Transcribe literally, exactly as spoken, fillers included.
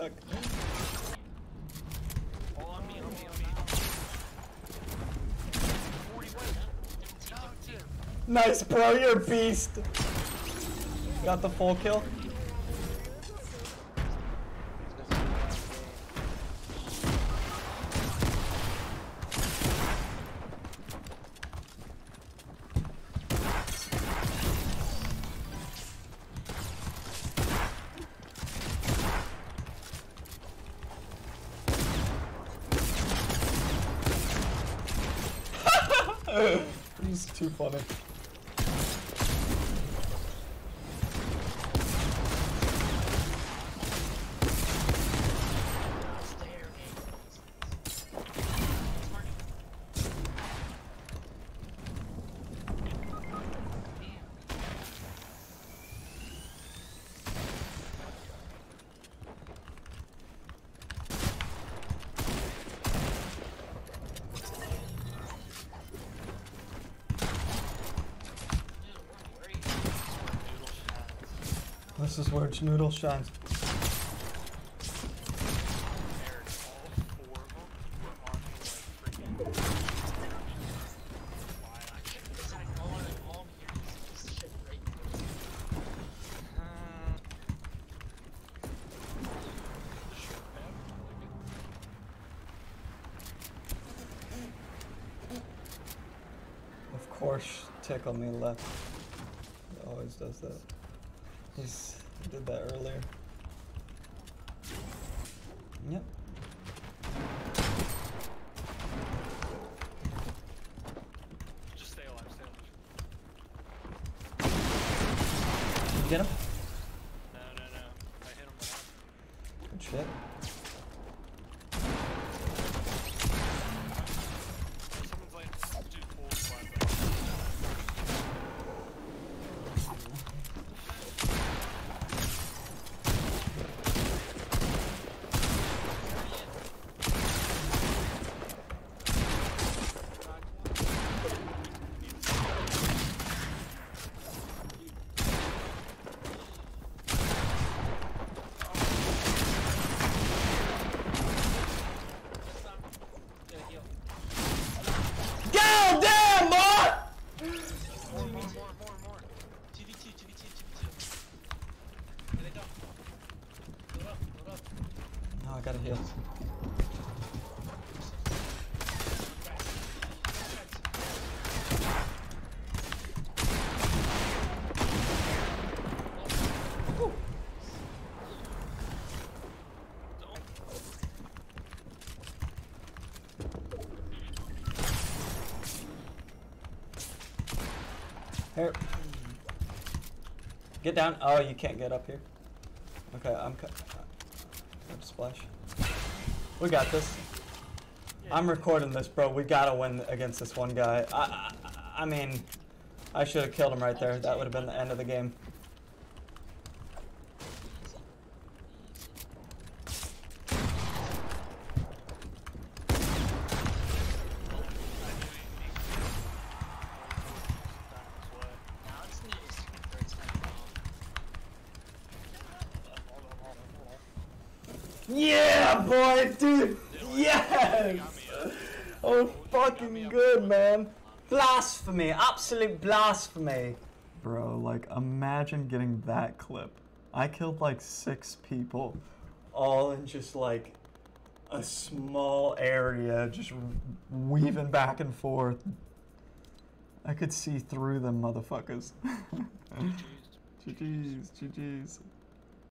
fuck? Oh, on me, on me, on me. Nice, bro. You're a beast. Got the full kill. He's too funny. This is where Noodle shines. Of course, Tickle Me left. He always does that. He's he did that earlier. Yep. Just stay alive, stay alive. Did you get him? No, no, no. I hit him with Good shit. Someone's like, dude, full spot. No, I gotta heal. Woo. Here. Get down. Oh, you can't get up here. Okay, I'm cut. Splash. We got this. I'm recording this, bro. We gotta win against this one guy. I, I, I mean, I should have killed him right there. That would have been the end of the game. Yeah, boy, dude. Yes. Oh, fucking good, man. Blasphemy. Absolute blasphemy. Bro, like, imagine getting that clip. I killed like six people, all in just like a small area, just weaving back and forth. I could see through them motherfuckers. G G's, G G's.